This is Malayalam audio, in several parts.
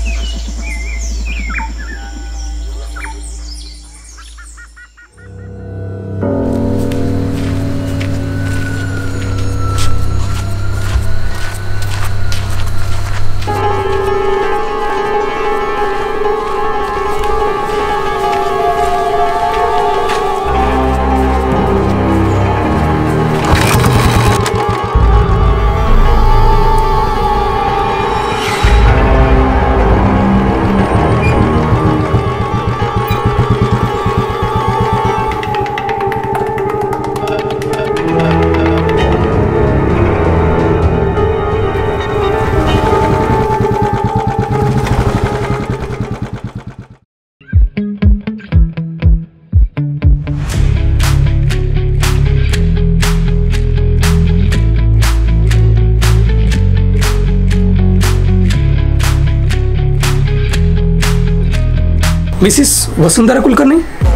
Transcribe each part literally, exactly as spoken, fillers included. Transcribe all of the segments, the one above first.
Missus Vasundhara Kulkarni?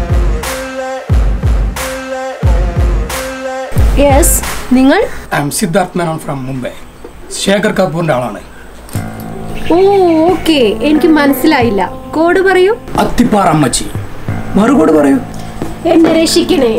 Yes, Ningal? I am Siddharth Menon from Mumbai. Shekhar Kapoor's ആളാണ്. Oh, okay. എനിക്ക് മനസ്സിലായില്ല. കോഡ് പറയൂ. അത്തിപ്പാറ അമ്മച്ചി. മറുകോട് പറയൂ. എന്നെ രക്ഷിക്കണേ.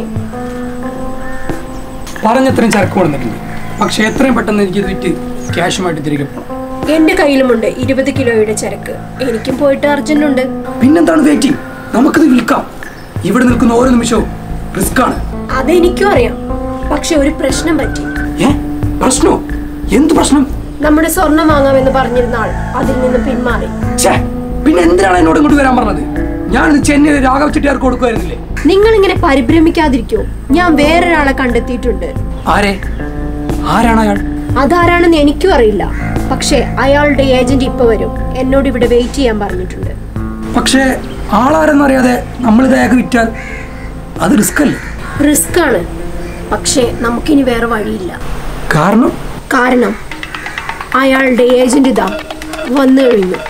പറഞ്ഞത്രയും ചരക്ക് കൊടുത്തിട്ടുണ്ട്. പക്ഷേ എത്രയും പെട്ടെന്ന് എനിക്ക് ഇത് വിറ്റ് ക്യാഷുമായിട്ട് തിരികെ പോകണം. എന്റെ കയ്യിലുമുണ്ട് ഇരുപത് കിലോയുടെ ചരക്ക്. എനിക്കും പോയിട്ട് അർജന്റ് ഉണ്ട്. പിന്നെന്താണ് വെയിറ്റിംഗ്? നമുക്കിത് വിൽക്കാം. ഇവിടെ നിൽക്കുന്ന ഓരോ നിമിഷവും റിസ്ക് ആണ്. അതെനിക്കും അറിയാം. പക്ഷെ ഒരു പ്രശ്നം പറ്റി. ഏ? പ്രശ്നോ? എന്ത് പ്രശ്നം? നമ്മുടെ സ്വർണം വാങ്ങാമെന്ന് പറഞ്ഞിരുന്ന ആൾ അതിൽ നിന്ന് പിന്മാറി. പിന്നെ എന്തിനാണ് എന്നോട് ഇങ്ങോട്ട് വരാൻ പറഞ്ഞത്? ഞാൻ ചെന്നൈ രാഘവ് ചെട്ടിയാർക്ക് കൊടുക്കുമായിരുന്നില്ലേ? നിങ്ങൾ ഇങ്ങനെ പരിഭ്രമിക്കാതിരിക്കോ. ഞാൻ വേറൊരാളെ കണ്ടെത്തിയിട്ടുണ്ട്. ആരെ? ആരാണ് അയാൾ? അതാരാണെന്ന് എനിക്കും അറിയില്ല. പക്ഷേ അയാളുടെ ഏജന്റ് ഇപ്പൊ വരും. എന്നോട് ഇവിടെ വെയിറ്റ് ചെയ്യാൻ പറഞ്ഞിട്ടുണ്ട്. പക്ഷേ ആളാരെന്നറിയാതെ നമ്മളിത് അയാൾക്ക് വിറ്റാൽ അത് റിസ്ക് അല്ലേ? റിസ്ക് ആണ്. പക്ഷേ നമുക്കിനി വേറെ വഴിയില്ല. കാരണം കാരണം അയാളുടെ ഏജന്റ് ഇതാ വന്നു കഴിഞ്ഞു.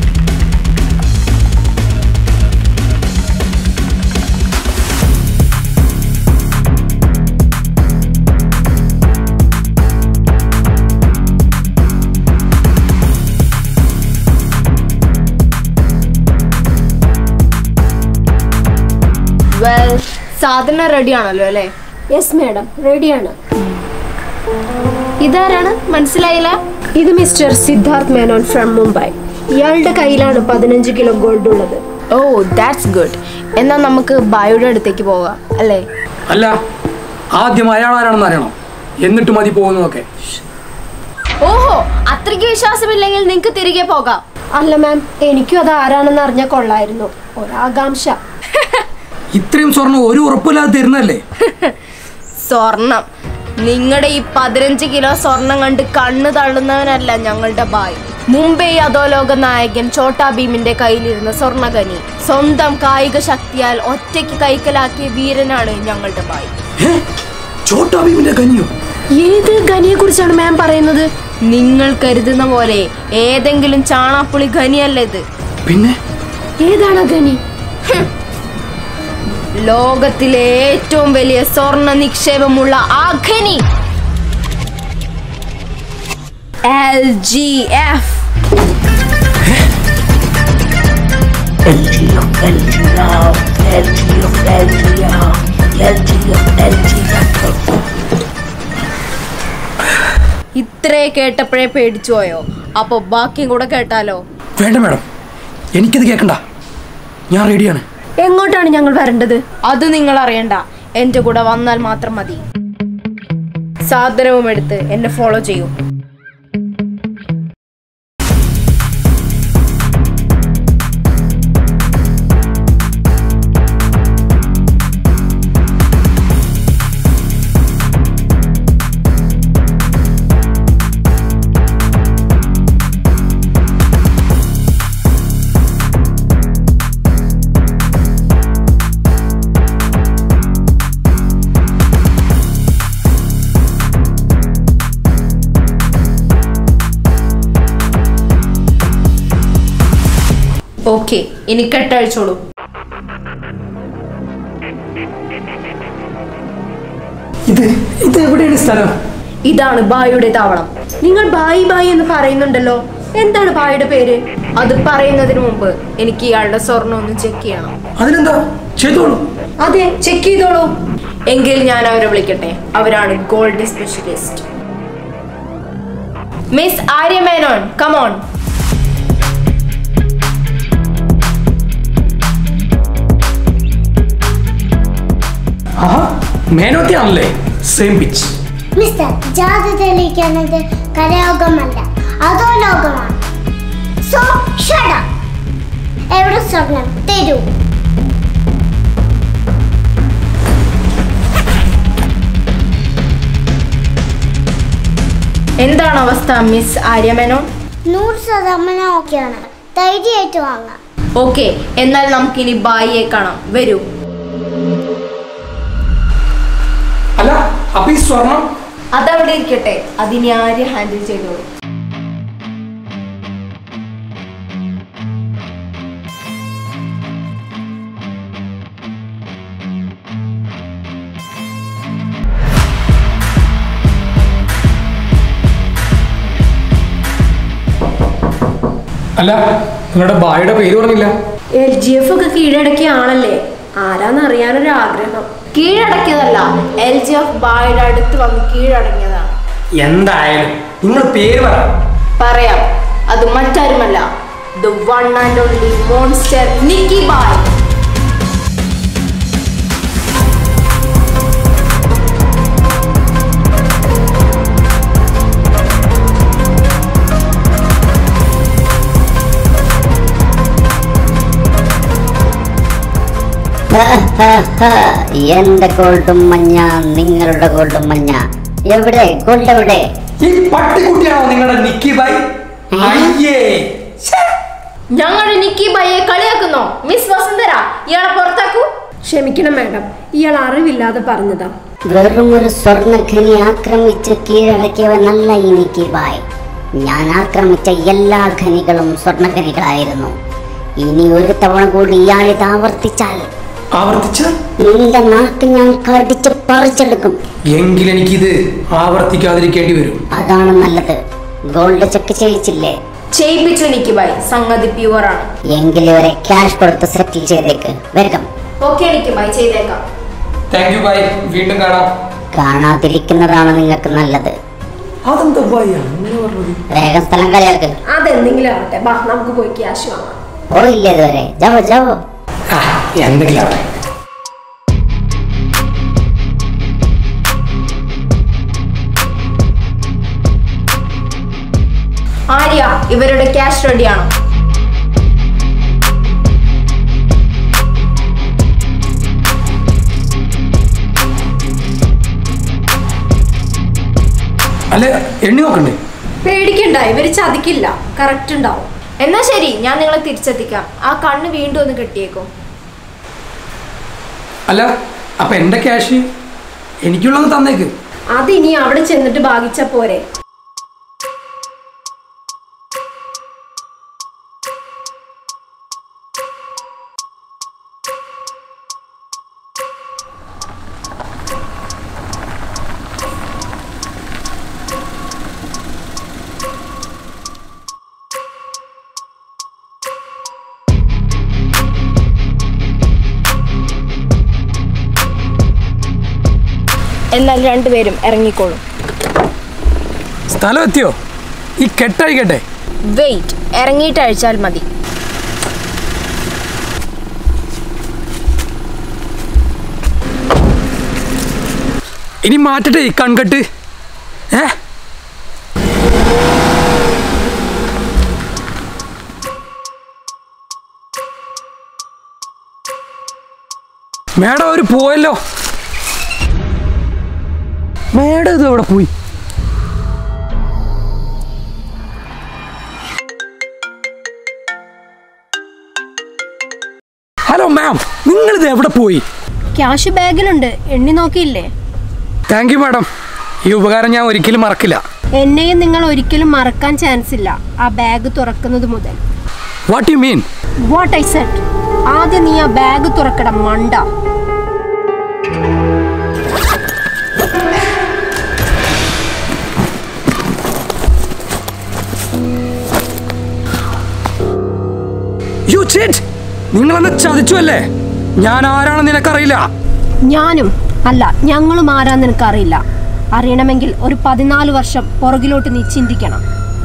സാധനം റെഡി ആണല്ലോ അല്ലേ? യെസ് മാഡം, റെഡിയാണ്. ഇതാരാണ്? മനസ്സിലായില്ല. ഇത് മിസ്റ്റർ സിദ്ധാർത്ഥ് മേനോൻ ഫ്രം മുംബൈ. ഇയാളുടെ കയ്യിലാണ് പതിനഞ്ച് കിലോ ഗോൾഡ് ഉള്ളത്. Oh, that's good. എന്നാൽ നമുക്ക് ബായുടെ അടുത്തേക്ക് പോകാം അല്ലേ? അല്ല, ആദ്യം അയാൾ ആരാണെന്ന് അറിയണം, എന്നിട്ട് മതി പോകുന്നതൊക്കെ. ഓഹോ, അത്രയ്ക്ക് വിശ്വാസമില്ലെങ്കിൽ നിങ്ങൾക്ക് തിരികെ പോകാം. അല്ല മാം, എനിക്കും അത് ആരാണെന്ന് അറിഞ്ഞാൽ കൊള്ളായിരുന്നു. ഒരാകാംക്ഷ. ഇത്രയും സ്വർണം ഒരു ഉറപ്പില്ലാതെ തരുന്നല്ലേ? സ്വർണം? നിങ്ങളുടെ ഈ പതിനഞ്ച് കിലോ സ്വർണം കണ്ട് കണ്ണ് തള്ളുന്നവനല്ല ഞങ്ങളുടെ ബായ്. മുംബൈ അധോലോക നായകൻ ചോട്ടാ ഭീമിന്റെ കയ്യിലിരുന്ന സ്വർണ്ണഖനി സ്വന്തം കായിക ശക്തിയാൽ ഒറ്റയ്ക്ക് കൈക്കലാക്കിയ വീരനാണ് ഞങ്ങളുടെ ബായ്. ചോട്ടാ ഭീമിന്റെ ഖനിയോ? ഏത് ഖനിയെ കുറിച്ചാണ് മാം പറയുന്നത്? നിങ്ങൾ കരുതുന്ന പോലെ ഏതെങ്കിലും ചാണാപ്പുളി ഖനിയല്ല ഇത്. പിന്നെ ഏതാണ് ഖനി? ലോകത്തിലെ ഏറ്റവും വലിയ സ്വർണ്ണ നിക്ഷേപമുള്ള ആ ഖനി എൽ ജി എഫ്. ഇത്രേ കേട്ടപ്പോഴേ പേടിച്ചു പോയോ? അപ്പൊ ബാക്കിയും കൂടെ കേട്ടാലോ? വേണ്ട മാഡം, എനിക്കത് കേൾക്കണ്ട. ഞാൻ റെഡിയാണ്. എങ്ങോട്ടാണ് ഞങ്ങൾ വരേണ്ടത്? അത് നിങ്ങൾ അറിയണ്ട. എന്റെ കൂടെ വന്നാൽ മാത്രം മതി. സാധനവും എടുത്ത് എന്നെ ഫോളോ ചെയ്യൂ. ഓക്കെ, ഇനി കെട്ടഴിച്ചോളൂ. ഇത് ഇത് എവിടെയാണ് സ്ഥലം? ഇതാണ് ബായിയുടെ താവളം. നിങ്ങൾ ബായി ബായി എന്ന് പറയുന്നുണ്ടല്ലോ, എന്താണ് ഭായിയുടെ പേര്? അത് പറയുന്നതിന് മുമ്പ് എനിക്ക് ഇയാളുടെ സ്വർണ്ണം ഒന്ന് ചെക്ക് ചെയ്യണം. അതിനെന്താ, ചെയ്തോളൂ. അതെ, ചെക്ക് ചെയ്തോളൂ. എങ്കിൽ ഞാൻ അവരെ വിളിക്കട്ടെ. അവരാണ് gold specialist. Miss Arya Menon, come on. ആഹാ, മേനോത്തിയാണല്ലേ? Same pitch. മിസ്റ്റർ, ജാതി തെളിയിക്കുന്നത് കരയോഗമല്ല, അതോ ലോകമാണ്. So shut up. എവിടെ സ്വർണം തരൂ. എന്താണ് അവസ്ഥ മിസ് ആര്യ മേനോൻ? നൂറ് ശതമാനം ഓക്കെയാണ്. ധൈര്യമായിട്ട് വാങ്ങാം. ഓക്കെ, എന്നാൽ നമുക്കിനി ബായിയെ കാണാം. വരൂ. അല്ല, അപ്പൊ ഈ സ്വർണം അതവിടെ ഇരിക്കട്ടെ. അതിനി ആര്യ ഹാൻഡിൽ ചെയ്തോളൂ. അല്ല, നിങ്ങളുടെ ബായുടെ പേര് പറഞ്ഞില്ല. എൽ ജി എഫ് ഒക്കെ കീഴടക്കിയ ആളല്ലേ? ആരാന്ന് അറിയാനൊരു ആഗ്രഹം. കീഴടക്കിയതല്ല, എൽ ജി എഫ് ബായുടെ അടുത്ത് വന്ന് കീഴടങ്ങിയതാണ്. എന്തായാലും നിങ്ങൾ പേര് പറ. പറയാം, അത് മറ്റാരുമല്ല, the one and only monster Nikki Bhai. എന്റെ ഗോൾഡും മഞ്ഞ, നിങ്ങളുടെ ഗോൾഡും മഞ്ഞ. എവിടെ ഗോൾഡ്? എവിടെ? ഈ പട്ടിക്കുട്ടിയാണോ നിങ്ങളുടെ നിക്കി ബായ്? അയ്യേ, ഞങ്ങളുടെ നിക്കി ബായെ കളിയാക്കുന്നോ? മിസ് വസുന്ധര, ഇയാളെ പുറത്താക്കൂ. ക്ഷമിക്കണം മാഡം, ഇയാൾ അറിവില്ലാതെ പറഞ്ഞതാ. വെറും ഒരു സ്വർണ്ണഖനി ആക്രമിച്ച് കീഴടക്കിയവനല്ല ഈ നിക്കി ബായ്. ഞാൻ ആക്രമിച്ച എല്ലാ ഖനികളും സ്വർണ്ണഖനികളായിരുന്നു. ഇനി ഒരു തവണ കൂടി ഇയാളിത് ആവർത്തിച്ചാൽ ആവർത്തിച്ചാൽ നിന്റെ നാക്ക് ഞാൻ കടിച്ച് പറിച്ചെടുക്കും. എങ്കിൽ എനിക്കിത് ആവർത്തിക്കാതിരിക്കേണ്ടി വരും. അതാണ് നല്ലത്. ഗോൾഡ് ചെക്ക് ചെയ്യിച്ചില്ലേ? ചെയ്യിപ്പിച്ചു നിക്കി ബായ്, സംഗതി പ്യുവർ ആണ്. എങ്കിൽ ഇവരെ ക്യാഷ് കൊടുത്ത് സെറ്റിൽ ചെയ്തേക്ക്. വേഗം. ഓക്കെ നിക്കി ബായ്, ചെയ്തേക്കാം. താങ്ക് യു ബായ്, വീണ്ടും കാണാം. കാണാതിരിക്കുന്നതാണ് നിങ്ങൾക്ക് നല്ലത്. അതെന്താ ബായ് അങ്ങനെ പറഞ്ഞത്? വേഗം സ്ഥലം കളിയാക്ക്. അതെന്തെങ്കിലും ആവട്ടെ, ബാ നമുക്ക് പോയി ക്യാഷ് വാങ്ങാം. പോയില്ലേ ഇതുവരെ? ജാവോ ജാവോ. ആ, എന്തെങ്കിലും ആവട്ടെ. ആര്യ, ഇവരുടെ ക്യാഷ് റെഡിയാണോ? അല്ലെ, എണ്ണി നോക്കണ്ടേ? പേടിക്കണ്ട, ഇവര് ചതിക്കില്ല, കറക്റ്റ് ഉണ്ടാവും. എന്നാ ശരി, ഞാൻ നിങ്ങളെ തിരിച്ചെത്തിക്കാം. ആ കണ്ണ് വീണ്ടും ഒന്ന് കെട്ടിയേക്കും. അല്ല, അപ്പൊ എന്റെ ക്യാഷ് എനിക്കുള്ളത് തന്നേക്ക്. അതിനി അവിടെ ചെന്നിട്ട് ഭാഗിച്ച പോരെ. എന്നാൽ രണ്ടുപേരും ഇറങ്ങിക്കോളും. സ്ഥലം എത്തിയോ? ഈ കെട്ടഴിക്കട്ടെ. വെയിറ്റ്, ഇറങ്ങിയിട്ട് അഴിച്ചാൽ മതി. ഇനി മാറ്റട്ടെ ഈ കൺകെട്ട്. ഏ മേഡം ഒരു പോയല്ലോ. മേഡം ഇത് എവിടെ പോയി? ഹലോ മാം, നിങ്ങളിത് എവിടെ പോയി? ക്യാഷ് ബാഗിലുണ്ട്, എണ്ണി നോക്കിയില്ലേ? താങ്ക് യു മാഡം, ഈ ഉപകാരം ഞാൻ ഒരിക്കലും മറക്കില്ല. എന്നെയും നിങ്ങൾ ഒരിക്കലും മറക്കാൻ ചാൻസ് ഇല്ല, ആ ബാഗ് തുറക്കുന്നത് മുതൽ. What you mean? What I said. ആദ്യം നീ ആ ബാഗ് തുറക്കണം മണ്ട. You cheat! നിങ്ങളെന്നെ ചതിച്ചു അല്ലേ? ഞാൻ ആരാണെന്ന് നിനക്കറിയില്ല. ഞാനും അല്ല, ഞങ്ങളും ആരാന്ന് നിനക്കറിയില്ല. അറിയണമെങ്കിൽ ഒരു പതിനാല് വർഷം പുറകിലോട്ട് നീ ചിന്തിക്കണം.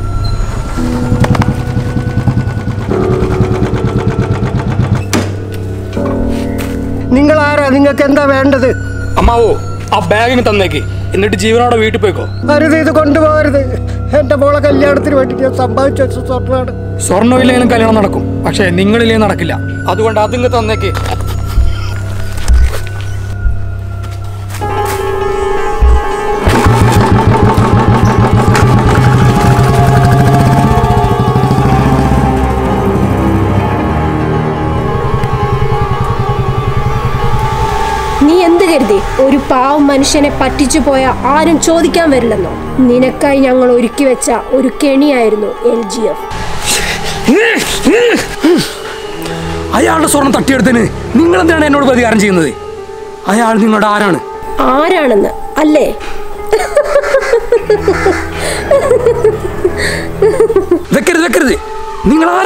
നിങ്ങൾ ആരാ? നിങ്ങൾക്ക് എന്താ വേണ്ടത്? അമ്മാവോ, ആ ബാഗിന് തന്നേക്ക്, എന്നിട്ട് ജീവനോടെ വീട്ടിൽ പോയിക്കോ. അരുത്, ഇത് കൊണ്ടുപോകരുത്. എന്റെ മോളെ കല്യാണത്തിന് വേണ്ടിട്ട് ഞാൻ സമ്പാദിച്ചു വെച്ച സ്വർണ്ണമാണ്. സ്വർണ്ണമില്ലെങ്കിലും കല്യാണം നടക്കും, പക്ഷെ നിങ്ങളില്ലെങ്കിൽ നടക്കില്ല. അതുകൊണ്ട് അതിങ്ങ് തന്നേക്ക്. നീ എന്ത് കരുതി? ഒരു പാവം മനുഷ്യനെ പറ്റിച്ചു പോയ ആരും ചോദിക്കാൻ വരില്ലെന്നോ? നിനക്കായി ഞങ്ങൾ ഒരുക്കി വെച്ച ഒരു കെണിയായിരുന്നു എൽ ജി എഫ്. അയാളുടെ സ്വർണം തട്ടിയെടുത്തതിന് നിങ്ങൾ എന്താണ് എന്നോട് പ്രതികാരം ചെയ്യുന്നത്? അയാൾ നിങ്ങളുടെ ആരാണ്? ആരാണെന്ന് അല്ലേ? വെക്കരുത് വെക്കരുത്. നിങ്ങൾ